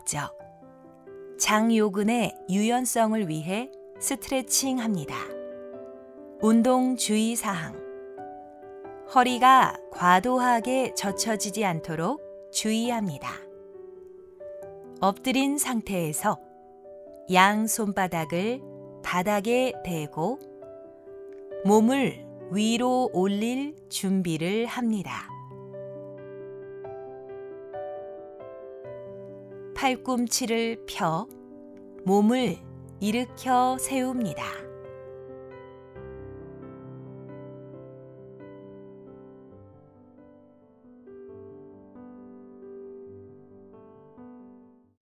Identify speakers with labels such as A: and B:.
A: 목적. 장요근의 유연성을 위해 스트레칭합니다. 운동 주의사항. 허리가 과도하게 젖혀지지 않도록 주의합니다. 엎드린 상태에서 양 손바닥을 바닥에 대고 몸을 위로 올릴 준비를 합니다. 팔꿈치를 펴 몸을 일으켜 세웁니다.